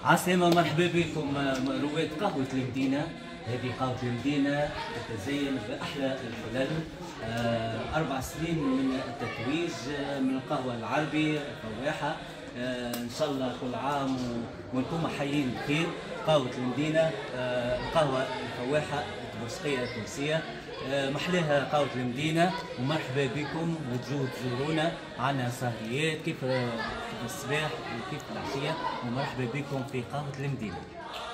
عسلامة، مرحبا بكم رواد قهوة المدينة. هذه قهوة المدينة تتزين بأحلى الحلل. 4 سنين من التتويج من القهوة العربي الفواحة. إن شاء الله كل عام وانتم حيين بخير. قهوة المدينة، القهوة الفواحة التبرسقية التونسية، محلاها قهوة المدينة. ومرحبا بكم وتجوا تزورونا، عنا سهريات كيف الصباح وكيف العشية. ومرحبا بكم في قهوة المدينة.